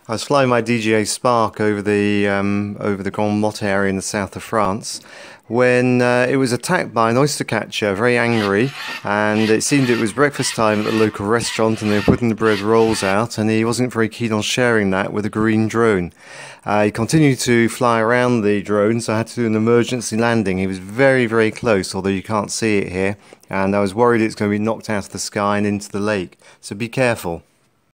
I was flying my DJI Spark over the Grand Motte area in the south of France when it was attacked by an oystercatcher, very angry, and it seemed it was breakfast time at the local restaurant and they were putting the bread rolls out, and he wasn't very keen on sharing that with a green drone. He continued to fly around the drone, so I had to do an emergency landing. He was very, very close, although you can't see it here, and I was worried it's going to be knocked out of the sky and into the lake, so be careful.